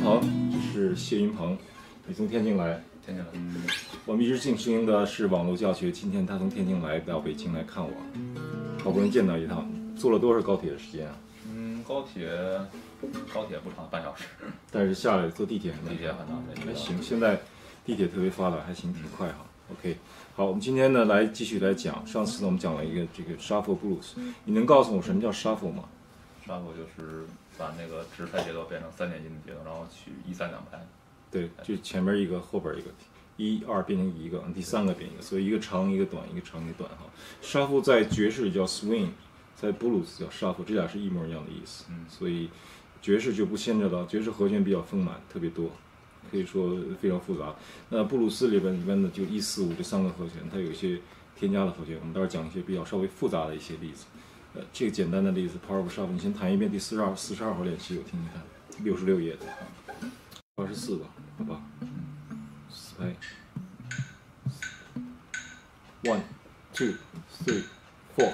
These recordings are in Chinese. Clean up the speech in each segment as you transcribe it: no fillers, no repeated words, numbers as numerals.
鹏，这是谢云鹏，你从天津来。 天津来。 我们一直进行的是网络教学，今天他从天津来到北京来看我，好不容易见到一趟。坐了多少高铁的时间啊？ 高铁不长，半小时。 但是下来坐地铁很难。 地铁很长， 还行，现在地铁特别发达，还行，挺快哈。OK， 好，我们今天呢继续来讲。上次呢我们讲了一个这个 shuffle blues， 你能告诉我什么叫 shuffle 吗 ？shuffle 就是把那个直拍节奏变成3点音的节奏，然后取1、3、2拍。对， 就前面一个，后边一个，1、2变成一个，第3个变一个，所以一个长一个短，一个长一个短哈。shuffle 在爵士里叫 swing， 在 blues 叫 shuffle， 这俩是一模一样的意思。所以爵士就不牵扯到，爵士和弦比较丰满，特别多。可以说非常复杂。那布鲁斯里边一般的就1、4、5这3个和弦，它有一些添加的和弦。我们待会儿讲一些比较稍微复杂的一些例子。这个简单的例子 ，Power of Shuffle， 你先弹一遍第42号练习，我听听看，66页的，24吧，好吧，4拍，1、2、3、4。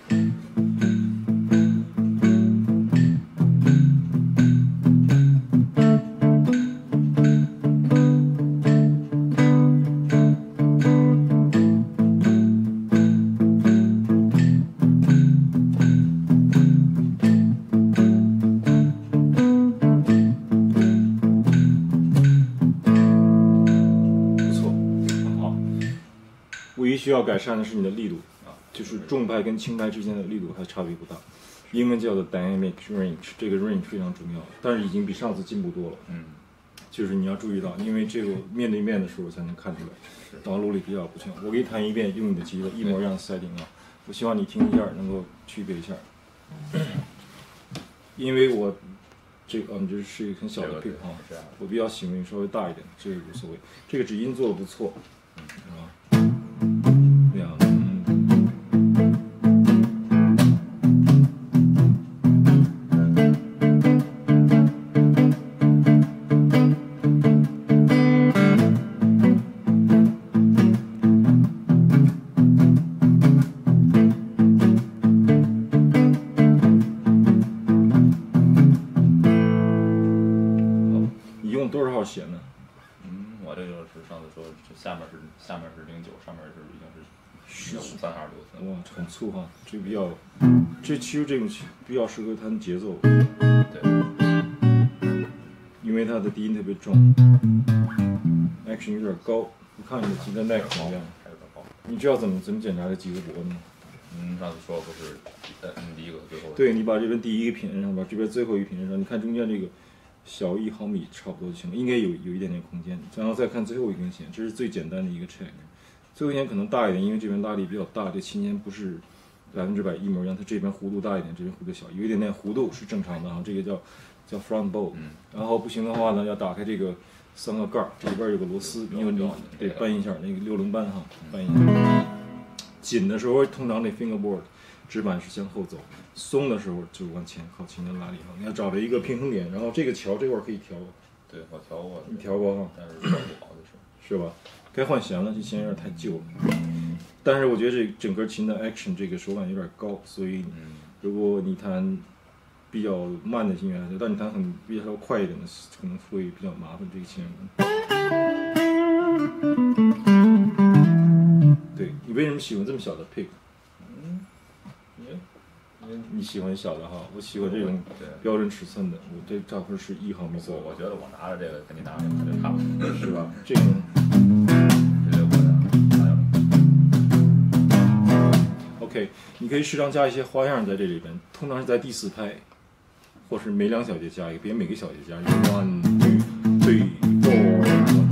需要改善的是你的力度就是重拍跟轻拍之间的力度还差别不大。英文叫做 dynamic range， 这个 range 非常重要，但是已经比上次进步多了。就是你要注意到，因为这个面对面的时候才能看出来，网络里比较不清。我给你弹一遍，用你的吉他一模一样的 setting 啊，我希望你听一下，能够区别一下。因为我这个你这是一个很小的 pick 啊，我比较喜欢稍微大一点，这个无所谓。这个指音做的不错，弦呢？ 我这个是上次说，下面是09，上面是已经是5、3、2、6。 哇，很粗哈，这比较，其实这种比较适合弹节奏。 对， 因为它的低音特别重 ，action 有点高。我看你的吉他 neck 怎么样？ 还有点高。 你知道怎么检查这几个拨呢？ 上次说不是第一个最后。 对，你把这边第一个品摁上，把这边最后一个品摁上，你看中间这个。小1毫米差不多就行了，应该有一点点空间。然后再看最后一根弦，这是最简单的一个 check。最后一根弦可能大一点，因为这边拉力比较大，这琴弦不是100%一模一样，它这边弧度大一点，这边弧度小，有一点点弧度是正常的啊。这个叫 front bow。然后不行的话呢，要打开这个3个盖儿，这里边有个螺丝，你得扳一下那个6棱扳哈，扳一下。紧的时候通常这 fingerboard。指板是向后走，松的时候就往前靠琴的拉力哈。你要找到一个平衡点，然后这个桥这块可以调。 对，我调过。 你调过哈？ 但是调不好是吧？该换弦了，这弦有点太旧了。但是我觉得这整个琴的 action 这个手感有点高，所以如果你弹比较慢的音乐，但你弹比较快一点的，可能会比较麻烦这个琴。对，你为什么喜欢这么小的 pick？你喜欢小的哈，我喜欢这种标准尺寸的。我这照片是1毫米左右。 我觉得我拿着这个跟你拿着这个就差不多， 是吧？这种，OK， 你可以适当加一些花样在这里边，通常是在第4拍，或是每2小节加一个，别每个小节加一个。1、2、3、4。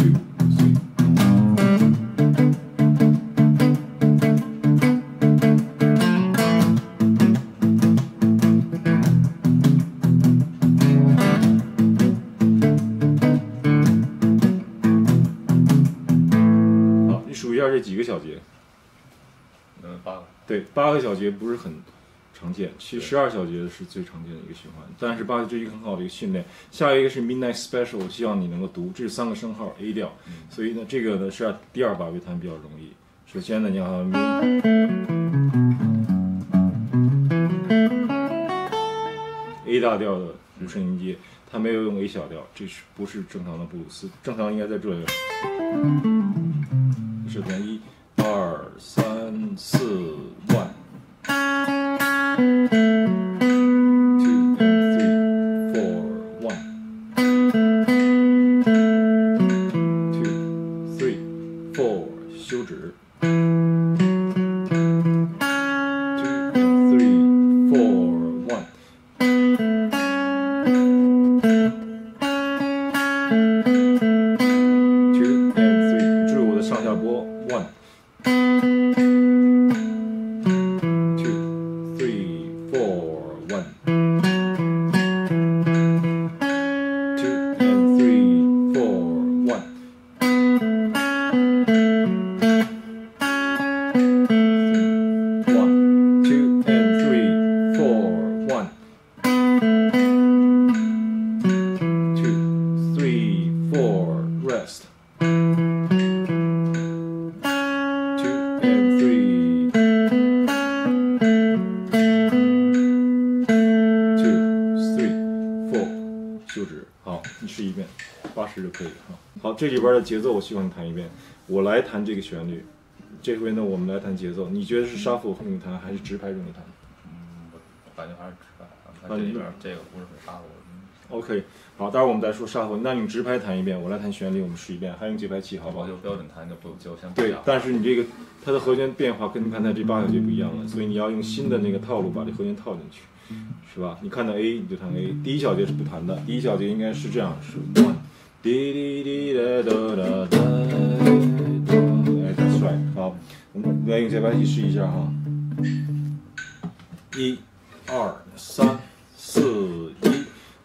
这几个小节 ？8个。 对，8个小节不是很常见，其实12小节是最常见的一个循环，但是8个这是一个很好的一个训练。下一个是 Midnight Special， 我希望你能够读，这是3个升号 A 调，所以呢，这个呢是第2把位弹比较容易。首先呢，你要 A 大调的无声音阶， 它没有用 A 小调，这是不是正常的布鲁斯？正常应该在这里。是从1、2、3、4、1。休止。休止。好，你试一遍，80就可以了。好，这里边的节奏我希望你弹一遍，我来弹这个旋律。这回呢，我们来弹节奏。你觉得是 shuffle 容易弹还是直拍容易弹？ 我感觉还是直拍。这里边这个不是很大的。 OK， 好，待会儿我们再说 shuffle。那你直拍弹一遍，我来弹旋律，我们试一遍，还用节拍器，好不好？ 就标准弹就像对，但是你这个它的和弦变化跟刚才这8小节不一样了，所以你要用新的那个套路把这和弦套进去，是吧？你看到 A 你就弹 A， 第1小节是不弹的，第1小节应该是这样，是 one， 滴滴滴哒哒哒哒，哎 ，that's right。好，我们来用节拍器试一下哈，1、2、3、4、1。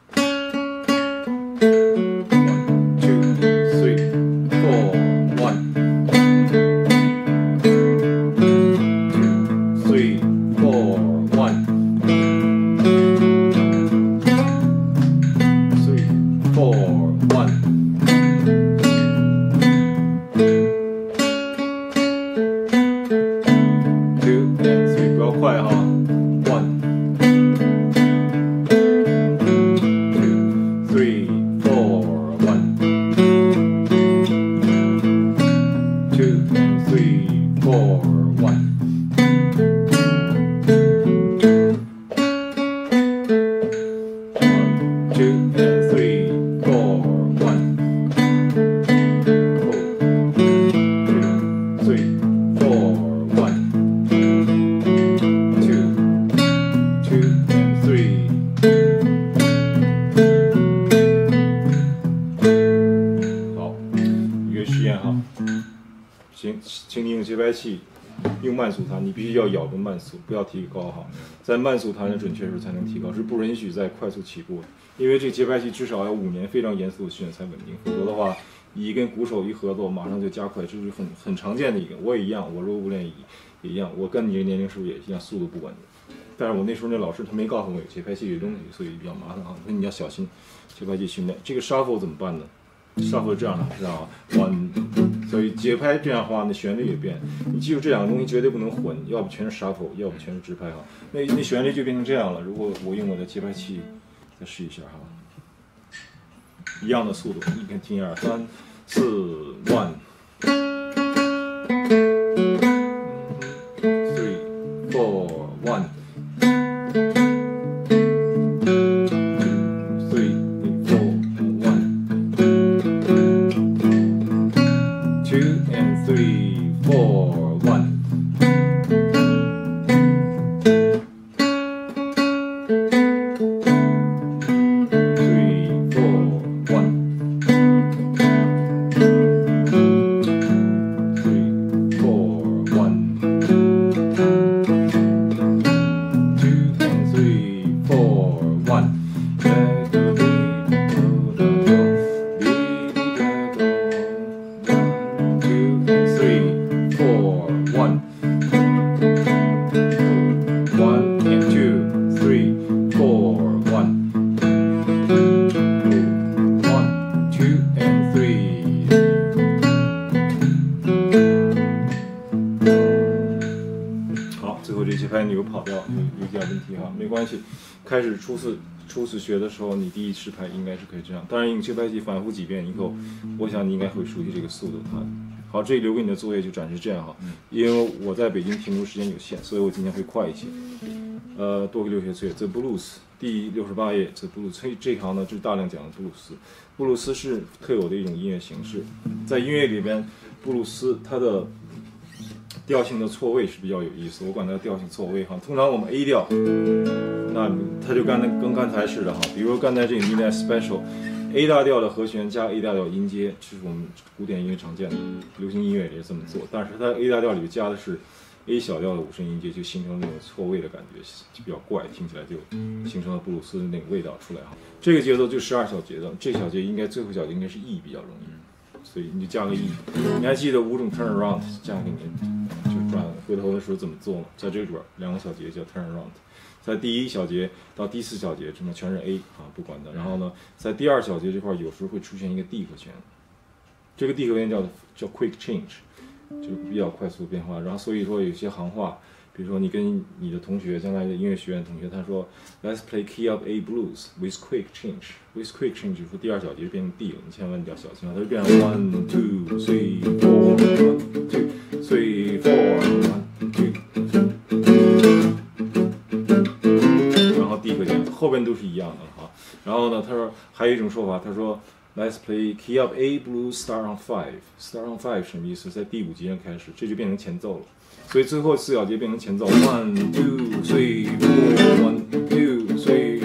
请你用节拍器，用慢速弹，你必须要咬住慢速，不要提高哈。在慢速弹的准确时才能提高，是不允许在快速起步的。因为这个节拍器至少要5年非常严肃的训练才稳定，否则的话，一跟鼓手一合作，马上就加快，这是很常见的一个。我也一样，我如果不练也一样，我跟你这个年龄是不是也一样，速度不稳定？但是我那时候那老师他没告诉我有节拍器这东西，所以比较麻烦啊。所以你要小心节拍器训练。这个 shuffle 怎么办呢？shuffle 这样的，知道吧？1，所以节拍这样的话，那旋律也变。你记住这两个东西绝对不能混，要不全是 shuffle， 要不全是直拍哈。那旋律就变成这样了。如果我用我的节拍器再试一下哈，一样的速度，你看听1、2、3、4、1。3、4、1。节拍你又跑掉，有点问题哈，没关系。开始初次初次学的时候，你第一次拍应该是可以这样。当然，你节拍器反复几遍以后，我想你应该会熟悉这个速度弹。好，这里留给你的作业就展示这样哈。因为我在北京停留时间有限，所以我今天会快一些。多个留学作业 ，The Blues 第68页 ，The Blues 这一行呢，就是大量讲的布鲁斯。布鲁斯是特有的一种音乐形式，在音乐里边，布鲁斯它的调性的错位是比较有意思，我管它调性错位哈。通常我们 A 调，那它就跟刚才似的哈。比如刚才这个 Midnight Special，A 大调的和弦加 A 大调音阶，这是我们古典音乐常见的，流行音乐也是这么做。但是它 A 大调里面加的是 A 小调的五声音阶，就形成那种错位的感觉，就比较怪，听起来就形成了布鲁斯的那个味道出来哈。这个节奏就12小节的，这小节应该最后小节应该是 E 比较容易，所以你就加个 E。你还记得5种 turn around 加给你就转回头的时候怎么做吗？在这里边2个小节叫 turn around， 在第1小节到第4小节这么全是 A 啊，不管的。然后呢，在第2小节这块有时候会出现一个 D 和弦，这个 D 和弦叫 quick change， 就是比较快速的变化。然后所以说有些行话。比如说，你跟你的同学，将来的音乐学院同学，他说 ，Let's play key up A blues with quick change。with quick change 就是说第2小节变成 D 了，你千万要小心啊，它就变成 1 2 3 4 1 2 3 4 1 2， 然后 D 和弦后边都是一样的哈。然后呢，他说还有一种说法，他说 Let's play key up A blues start on 5。start on 5什么意思？在第5节上开始，这就变成前奏了。所以最后4小节变成前奏 ，1 2 3 4 1 2 3，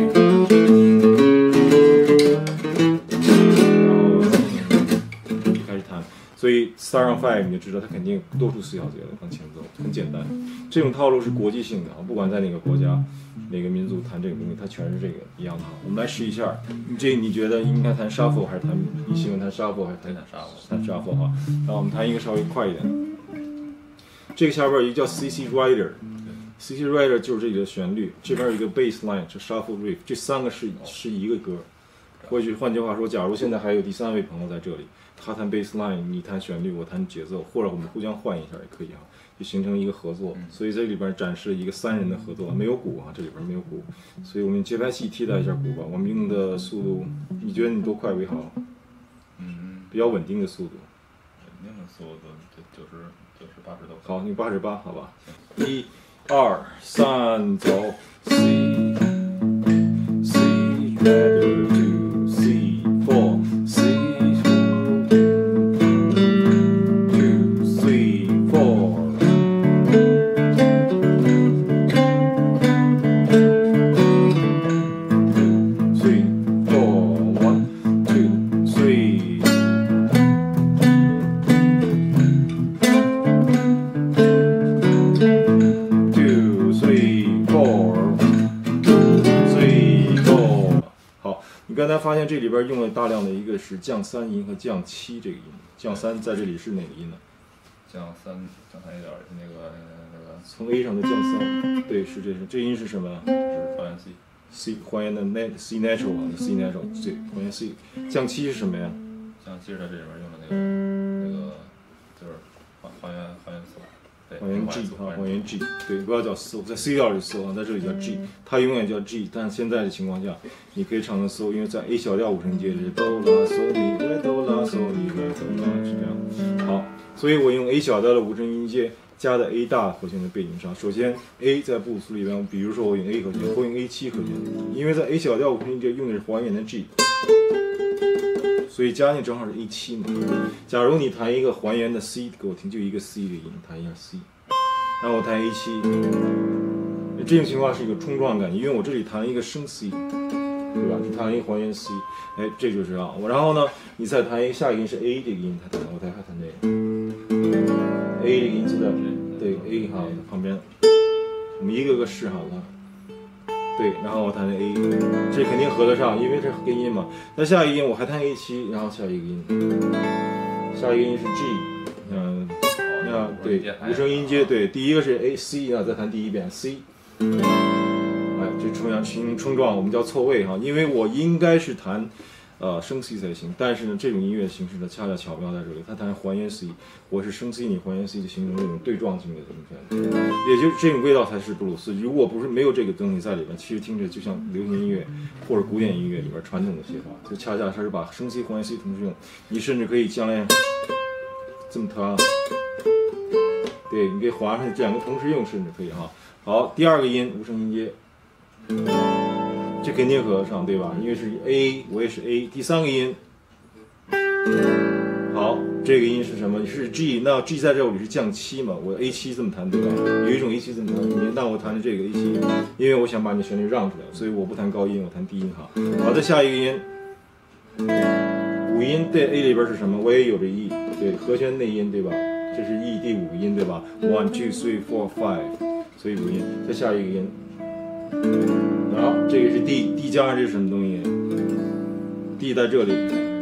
然后就开始弹。所以 Start on 5你就知道它肯定多出4小节来当前奏，很简单。这种套路是国际性的啊，不管在哪个国家、哪个民族弹这个东西，它全是这个一样的。我们来试一下，你觉得应该弹 shuffle 还是弹？你喜欢弹 shuffle 还是弹 shuffle 哈？然后我们弹一个稍微快一点。这个下边有一个叫 CC Rider，CC Rider 就是这里的旋律，这边有一个 bass line， 是 shuffle riff， 这3个是一个歌。或许换句话说，假如现在还有第3位朋友在这里，他弹 bass line， 你弹旋律，我弹节奏，或者我们互相换一下也可以啊，就形成一个合作。所以这里边展示一个3人的合作，没有鼓啊，这里边没有鼓，所以我们用节拍器替代一下鼓吧。我们用的速度，你觉得你多快为好？比较稳定的速度。 稳定的速度就是80都好，你88，好吧？1、2、3，走 C C Rider 2 C 4 C 2 C 4。刚才发现这里边用了大量的一个是降3音和降7这个音，降3在这里是哪个音呢？ 降3一点那个从 A 上的降3，对，是这音是什么？ 是还原 C 还原的 C natural 啊 ，C natural 对，还原 C。降7是什么呀？ 降7是在这里边用的那个就是还原4。 还原 G 啊，还原 G， 对，不要叫搜，在 C 调里搜啊，在这里叫 G， 它永远叫 G， 但是现在的情况下，你可以唱成搜，因为在 A 小调5声阶是哆啦嗦咪来哆啦嗦咪来哆啦，是这样。好，所以我用 A 小调的5声音阶加在 A 大和弦的背景上。首先 A 在布鲁斯里边，比如说我用 A 和弦，或用 A7 和弦，因为在 A 小调5声音阶用的是还原的 G。所以加进正好是 A7 嘛。假如你弹一个还原的 C 给我听，就一个 C 的音，弹一下 C， 然后我弹 A7， 这种情况是一个冲撞感，因为我这里弹了一个升 C， 对吧？你弹了一个还原 C， 哎，这就是啊。然后呢，你再弹一个下一个音是 A 这个音，我还弹这个 A 这个音就在对 A 哈旁边，我们一个个试好了。对，然后我弹 A， 这肯定合得上，因为这根音嘛。那下一个音我还弹 A7， 然后下一个音，下一个音是 G， 对，5声音阶，对，第一个是 A C 啊，再弹第一遍 C， 哎，这形成冲撞，我们叫错位哈，因为我应该是弹升 C 才行。但是呢，这种音乐形式呢，恰恰巧妙在这里，它弹还原 C， 我是升 C， 你还原 C， 就形成这种对撞性的东西。也就是这种味道才是布鲁斯。如果不是没有这个东西在里边，其实听着就像流行音乐或者古典音乐里边传统的写法，就恰恰它是把升 C 还原 C 同时用。你甚至可以将来这么弹，对，你可以滑上去，这两个同时用，甚至可以哈。好，第二个音无声音阶。这肯定合上对吧？因为是 A， 我也是 A。第三个音，好，这个音是什么？是 G。那 G 在这里是降七嘛？我 A7 这么弹对吧？有一种 A7 这么弹，那我弹的这个 A7， 因为我想把你旋律让出来，所以我不弹高音，我弹低音哈。好，再下一个音，五音对 A 里边是什么？我也有着 E， 对，和弦内音对吧？这是 E 第五个音对吧 ？1 2 3 4 5， 所以五音。再下一个音。好，这个是 D 加上这是什么东西 ？D 在这里，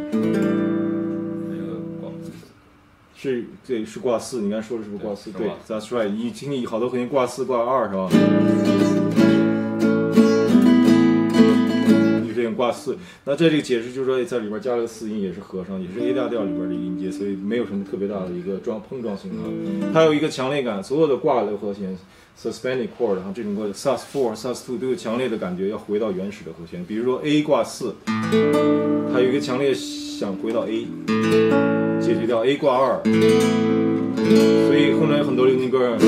是对，是挂四。你刚才说的是不是挂四？对 ，That's right。你听你好多和弦挂四、挂二是吧？你这种挂四，那这个解释就是说，在里边加了个四音，也是和上，也是 A 大调里边的音阶，所以没有什么特别大的一个碰撞性啊。它有一个强烈感，所有的挂的和弦。Suspended chord， 然后这种歌 Sus4、Sus2 都有强烈的感觉，要回到原始的和弦。比如说 A 挂4，它有一个强烈想回到 A， 解决掉 A 挂2，所以后来很多流行歌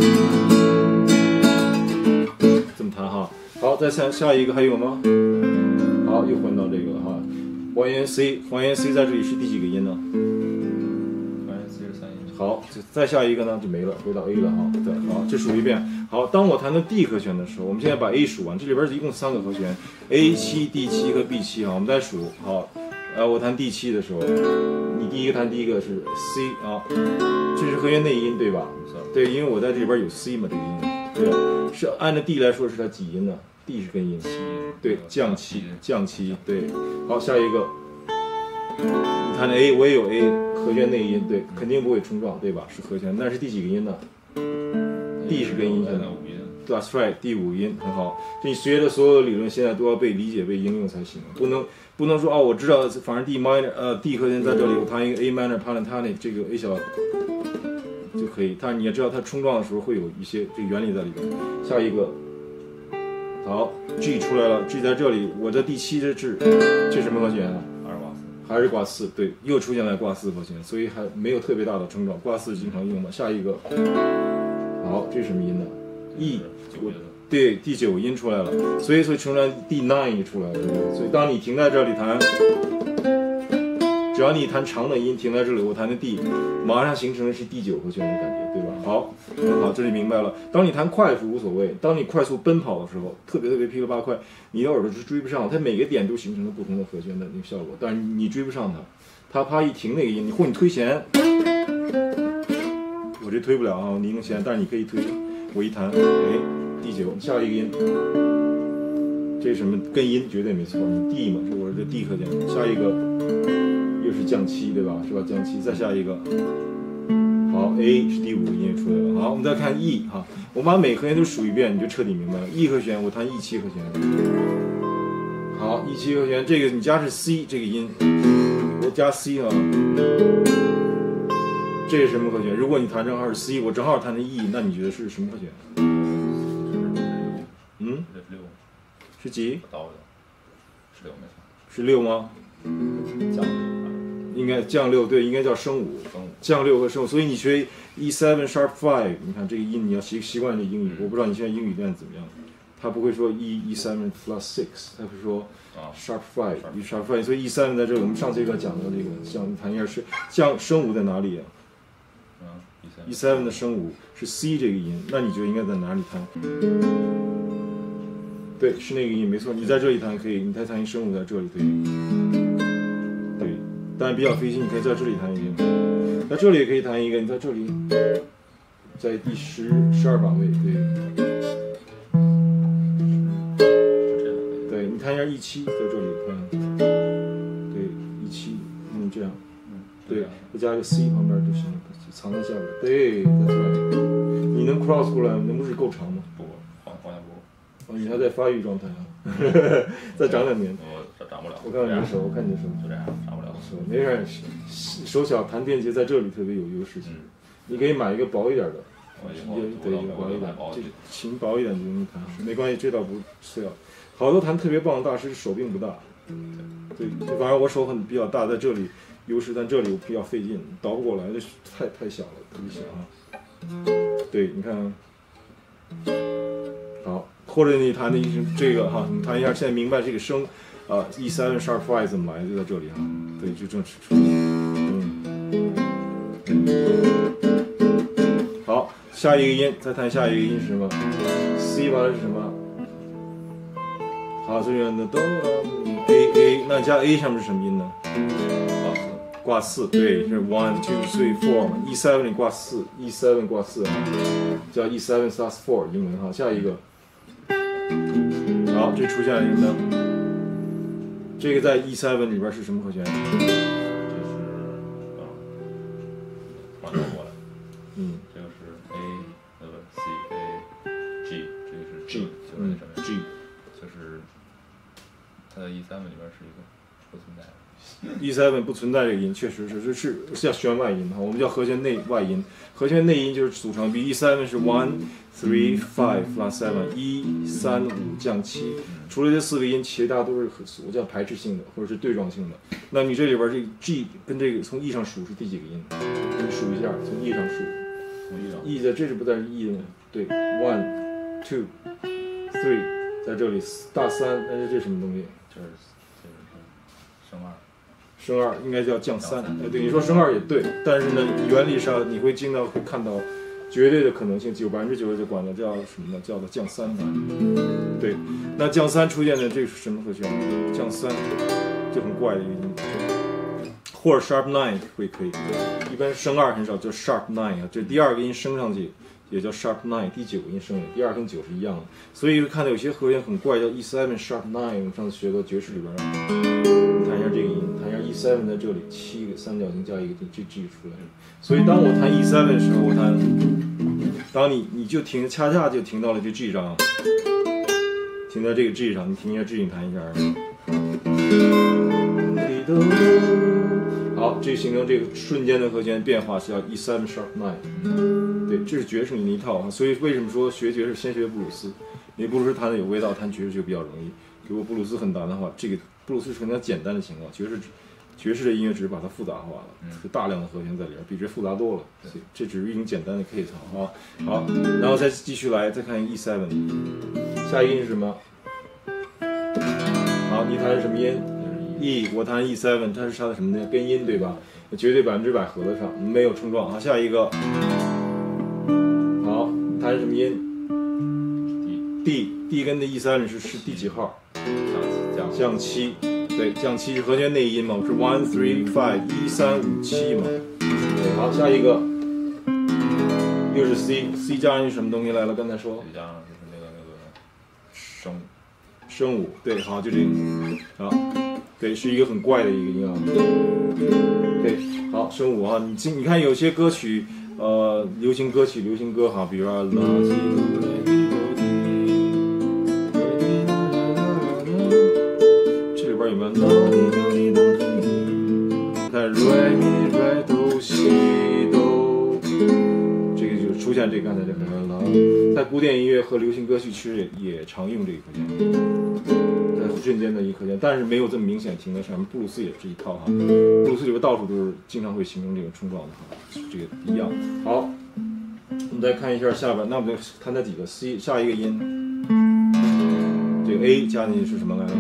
这么弹哈。好，再下一个还有吗？好，又换到这个了哈。还原 C 在这里是第几个音呢？好，再下一个呢就没了，回到 A 了哈。对，好，这数一遍。好，当我弹到 D 和弦的时候，我们现在把 A 数完，这里边一共3个和弦 ，A7、D7 和 B7 哈，我们再数。好，我弹 D7 的时候，你第一个弹第一个是 C 啊，这是和弦内音对吧？对，因为我在这里边有 C 嘛，这个音，对吧？是按照 D 来说是它几音呢 ？D 是根音，对，降七，对。好，下一个，你弹的 A， 我也有 A。和弦内音对，肯定不会冲撞，对吧？是和弦，那是第几个音呢 ？D 是根音，现在That's right， 第5音很好。这你学的所有的理论现在都要被理解、被应用才行，不能说哦，我知道，反正 D minor D 和弦在这里，我弹一个 A minor pentatonic， 这个 A 小就可以。但你也知道它冲撞的时候会有一些这个原理在里边。下一个，好 G 出来了 ，G 在这里，我的第7的这什么和弦啊？还是挂4，对，又出现了挂4和弦，所以还没有特别大的冲撞。挂4经常用嘛。下一个，好，这是什么音呢 ？E， 对，第9音出来了，所以出来第9也出来了。所以当你停在这里弹，只要你弹长的音停在这里，我弹的 D， 马上形成的是第9和弦的感觉，对吧？好，很好，这里明白了。当你弹快速无所谓，当你快速奔跑的时候，特别噼里啪快，你的耳朵是追不上，它每个点都形成了不同的和弦的那个效果，但是你追不上它啪一停那个音，或你推弦，我这推不了啊，你能弦，但是你可以推，我一弹，哎，第9，下一个音，这是什么根音？绝对没错，你 D 嘛，是我这 D 和弦，下一个又是降7，对吧？是吧？降7，再下一个。好 ，A 是第5个音出来了。好，我们再看 E 哈，我把每和弦都数一遍，你就彻底明白了。E 和弦我弹 E7和弦。好 ，E7和弦，这个你加是 C 这个音，我加 C 啊。这是什么和弦？如果你弹正好是 C， 我正好弹的 E， 那你觉得是什么和弦？嗯？是几？是6吗？应该降6，对，应该叫升5，降6和升5。所以你学 E7 sharp 5， 你看这个音你要习惯这英语。我不知道你现在英语练怎么样，他不会说 E7 plus 6， 他会说 sharp 5 ，E sharp 5。所以 E7 在这里，我们上次一个讲的这个，像弹一下是降升5在哪里啊？E7 的升5是 C 这个音，那你觉得应该在哪里弹？对，是那个音，没错。你在这里弹可以，你再弹一升5在这里可以。对，但是比较费劲，你可以在这里弹一个，在这里也可以弹一个。你在这里，在第12把位，对。对，你弹一下E7，在这里弹。对，E7，这样。对，再加一个 C 旁边就行了，藏在下边。对 ，That's right。你能 cross 过来，那不是够长吗？ 不，往下哦，你还在发育状态啊，再长2年。 我长不了。 我看看你的手，我看你的手， 就这样，长不了。 没事，手小弹电吉在这里特别有优势。你可以买一个薄一点的，对，薄一点，这琴薄一点就容易弹，没关系，这倒不次要。好多弹特别棒的大师手并不大，对，反正我手比较大，在这里优势，但这里我比较费劲，倒不过来，这太小了，特别小啊。对，你看，好，或者你弹的这个哈，你弹一下，现在明白这个声，E7 sharp 5怎么来，就在这里哈，对，就正式出好，下一个音，再弹下一个音是什么 ？C 完了是什么？好，这边的哆啦 A， 那加 A 上面是什么音呢？挂4，对，是 1 2 3 4嘛。E7 你挂4 ，E7 挂4啊，叫 E7 sus4 英文哈。下一个，好，这出现了一个呢，这个在 E7 里边是什么和弦？这是转过来，这个是 A， C A G， 这个是 G， 就是那什么 G， 就是它在 E7 里边是一个不存在的。 E7 不存在这个音，确实是叫弦外音哈，我们叫和弦内外音。和弦内音就是组成，比如 E7 是 1 3 5 flat 7 1 3 5降7，除了这4个音，其他都是我叫排斥性的或者是对撞性的。那你这里边这个 G 跟这个从 E 上数是第几个音？你数一下，从 E 上数。 从 E 上。 E 的这是不在 E 的，对 ，1 2 3， 在这里大3，但是这什么东西？ 这是升2。 升2应该叫降3，对，你说升2也对，但是呢，原理上你会看到绝对的可能性，90%就管它叫什么呢？叫做降3。对，那降3出现的这是什么和弦？降3就很怪的一个音，或者 sharp 9可以，一般升2很少，叫 sharp 9啊，这第二个音升上去也叫 sharp 9，第9个音升的，第2跟9是一样的，所以看到有些和弦很怪，叫 E7 sharp 9，我们上次学过爵士里边，弹一下这个音，弹一下 E7 在这里7个三角形加一个 G 出来，所以当我弹 E7 的时候，我弹，当你就恰恰就停到了这 G 上，停在这个 G 上，你听一下 G 你弹一下，好，这形成这个瞬间的和弦变化是叫 E7 sharp 9，对，这是爵士里的一套啊，所以为什么说学爵士先学布鲁斯？因为布鲁斯弹的有味道，弹爵士就比较容易。如果布鲁斯很难的话，这个布鲁斯是很简单的情况，爵士的音乐只是把它复杂化了，是大量的和弦在里边，比这复杂多了。这只是一种简单的 case 啊。好，然后再继续来，再看 E7， 下一个音是什么？好，你弹什么音 ？E， 我弹 E7， 它是它的什么呢？根音对吧？绝对100%合得上，没有冲撞。好，下一个，好，弹什么音 ？D 跟的 E7 是第几号？降7，对，降7是和弦内音嘛，是 1 3 5 1 3 5 7嘛。对，好，下一个又是 C 加上什么东西来了？刚才说 C 加上就是那个升5，对，好，就这个，好，对，是一个很怪的一个音啊。对，好，升5啊，你看有些歌曲，流行歌哈，比如说垃圾。有没有？看瑞咪瑞哆西哆，这个就出现这刚才这个了。在古典音乐和流行歌曲其实也常用这个和弦，在瞬间的一个和弦，但是没有这么明显停在上面。布鲁斯也是一套哈，布鲁斯里边到处都是经常会形成这个冲撞的哈，这个一样。好，我们再看一下下边，那我们就看它几个 C， 下一个音，这个 A 加进去是什么来着？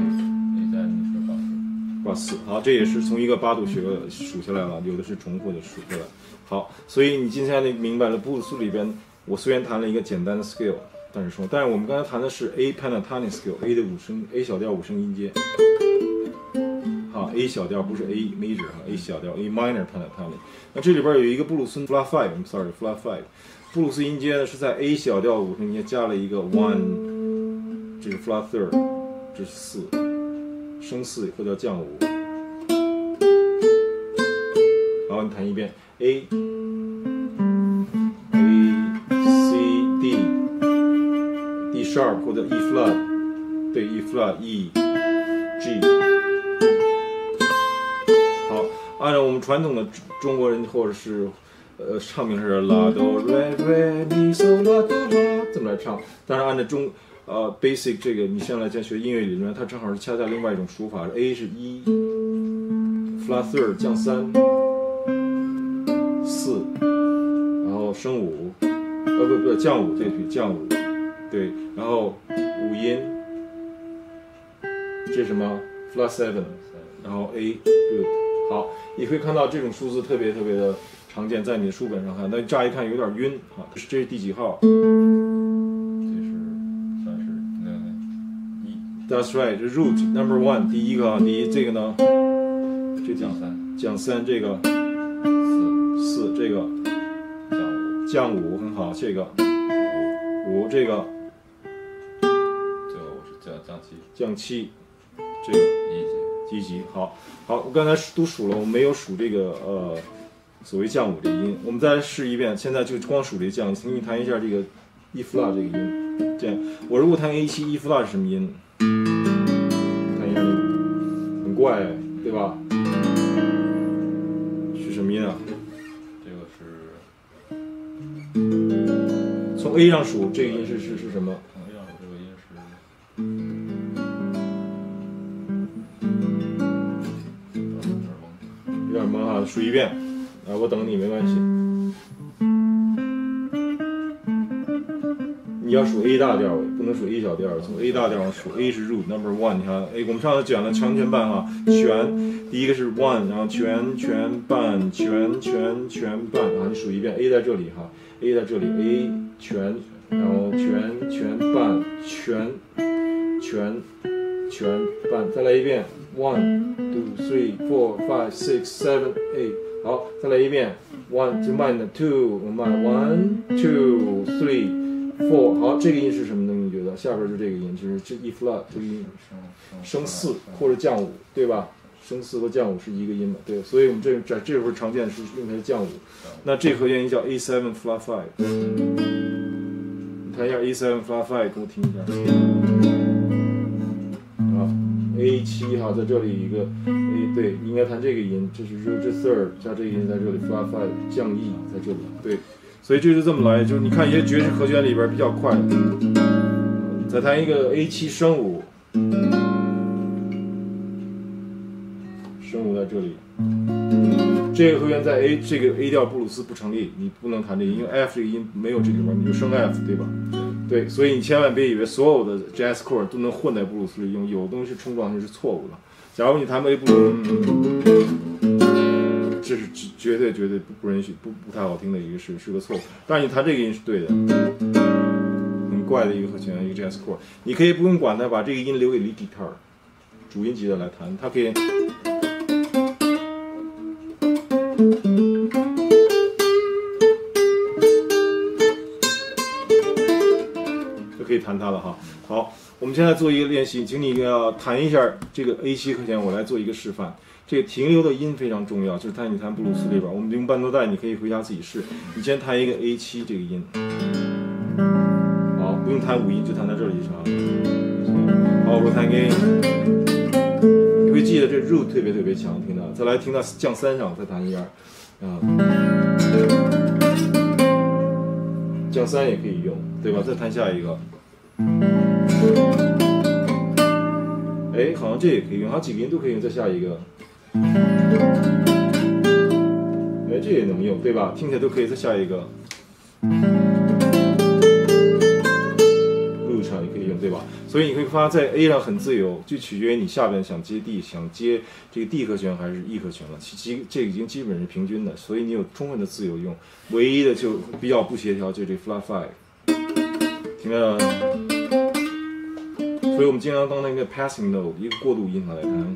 挂4，好，这也是从一个8度数下来了，有的是重复的数下来。好，所以你今天明白了布鲁斯里边，我虽然弹了一个简单的 scale， 但是我们刚才弹的是 A pentatonic scale，A 的A 小调5声音阶。好 ，A 小调不是 A major 哈 ，A 小调 A minor pentatonic。那这里边有一个布鲁斯 flat 5， sorry flat 5， 布鲁斯音阶呢是在 A 小调5声音阶加了一个 1， 这是 flat third， 这是4。升4或者降5，好，你弹一遍 A C D D sharp 或者 E flat， 对 E flat E G。好，按照我们传统的中国人或者是唱名是拉哆来瑞咪嗦拉哆拉这么来唱，但是按照basic 这个你上来在学音乐理论，它正好是恰恰另外一种书法 ，A 是1 flat third 降3 4， 然后升5，不降5，对降5，对，然后5音，这是什么 flat 7， 然后 A root。好，你会看到这种数字特别的常见，在你的书本上看，但乍一看有点晕啊。这是第几号？ That's right， 这 root number 1， 第一个啊，这个呢，这降3，这个4，这个降5，很好，这个5，这个降7，这个1级，好，我刚才都数了，我没有数这个所谓降5这个音，我们再来试一遍，现在就光数这个降，请你弹一下这个 E flat 这个音，这样，我如果弹 A7 E flat 是什么音？看一下，很怪，对吧？是什么音啊？ 这个是从 A 上数，这个音是什么？ 从 A 上数这个音是有点懵啊，数一遍，我等你没关系。你要数 A 大调，不能数 A 小调。从 A 大调上数 A 是 root number 1。你看，我们上次讲的长全半啊，全第一个是 one， 然后全半全半啊，你数一遍 A 在这里哈 ，A 在这里 A 全，然后全半全半，再来一遍 1 2 3 4 5 6 7 8， 好，再来一遍 1 就慢的 2， 慢 1 2 3 4， 好，这个音是什么呢？你觉得下边就这个音，就是这 E flat 这个音，升4或者降5，对吧？升4和降5是一个音嘛，对，所以我们这会儿常见的是用它的降5。那这和弦音叫 A7 flat 5， 你弹一下 A7 flat 5， 给我听一下。啊 ，A7 哈，在这里一个 A， 对，你应该弹这个音，这是 root third 加这个音在这里 flat 5降 E 在这里，对。所以这就这么来，就是你看一些爵士和弦里边比较快的，再弹一个 A7 升5，升5在这里，这个和弦在这个 A 调布鲁斯不成立，你不能弹这个，因为 F 这个音没有这里边，你就升 F， 对吧？对，所以你千万别以为所有的 jazz chord 都能混在布鲁斯里用，有的东西是冲撞性是错误的。假如你弹A 布鲁斯，这是绝对不允许，不太好听的一个是个错误。但是你弹这个音是对的，很怪的一个和弦，一个 jazz chord。你可以不用管它，把这个音留给lead guitar， 主音吉他来弹，它可以。就可以弹它了哈。好，我们现在做一个练习，请你要弹一下这个 A7 和弦，我来做一个示范。这个停留的音非常重要，就是你弹布鲁斯里边，我们用伴奏带，你可以回家自己试。你先弹一个 A7 这个音，好，不用弹5音，就弹到这里就行了。好，我弹给你会记得这 root 特别强，听到，再来听到降3上，再弹一下，降3也可以用，对吧？再弹下一个。哎，好像这也可以用，好像几个音都可以用。再下一个，哎，这也能用，对吧？听起来都可以。再下一个，路上也可以用，对吧？所以你会发现在 A 上很自由，就取决于你下边想接 D， 想接这个 D 和弦还是 E 和弦了。这已经基本是平均的，所以你有充分的自由用。唯一的就比较不协调，就这 flat 5， 听到了？所以我们经常当那个 passing note， 一个过渡音来弹，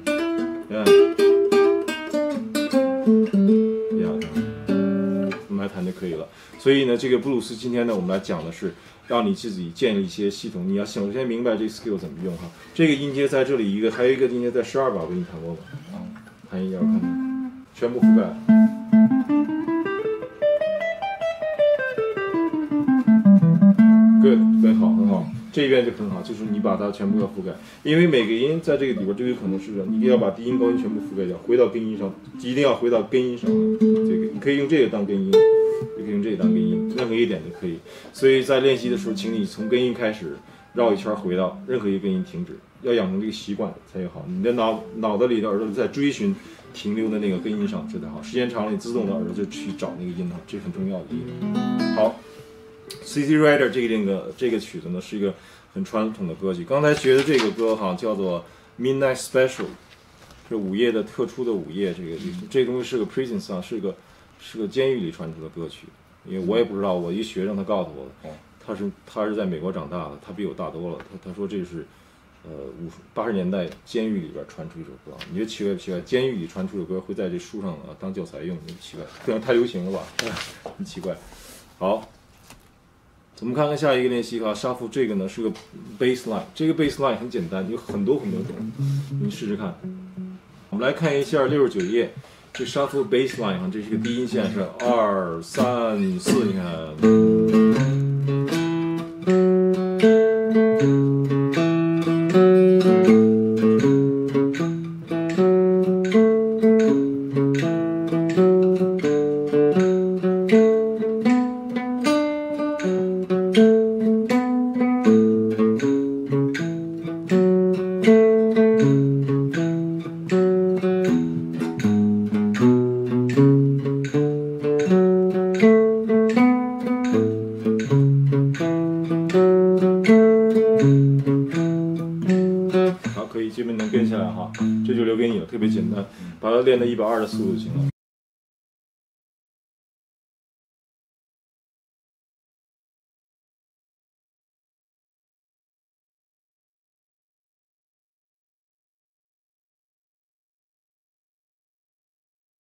我们来弹就可以了。所以呢，这个布鲁斯今天呢，我们来讲的是让你自己建立一些系统。你要首先明白这个 skill 怎么用哈。这个音阶在这里一个，还有一个音阶在12把，我给你弹过吧？弹一下，我看看，全部覆盖。Good， 很好。 这边就很好，就是你把它全部要覆盖，因为每个音在这个里边都有可能是你要把低音高音全部覆盖掉，回到根音上，一定要回到根音上。这个你可以用这个当根音，也可以用这个当根音，任何一点都可以。所以在练习的时候，请你从根音开始绕一圈，回到任何一个根音停止，要养成这个习惯才好。你的脑子里的耳朵里在追寻停留的那个根音上，这才好。时间长了，你自动的耳朵就去找那个音了，这是很重要的一点。好。City Rider 这个曲子呢是一个很传统的歌曲。刚才学的这个歌哈叫做 Midnight Special， 是午夜的特殊的午夜。这个东西是个 prison song， 是个监狱里传出的歌曲。因为我也不知道，我一学生他告诉我的，他是在美国长大的，他比我大多了。他说这是80年代监狱里边传出一首歌。你觉得奇怪不奇怪？监狱里传出的歌会在这书上当教材用，你奇怪，可能太流行了吧？很奇怪。好。我们看看下一个练习哈，沙夫这个呢是个 bass line， 这个 bass line 很简单，有很多种，你试试看。我们来看一下69页，这沙夫 bass line 哈，这是个低音线是2、3、4，你看。好，可以，基本能跟下来哈，这就留给你了，特别简单，把它练到120的速度就行了。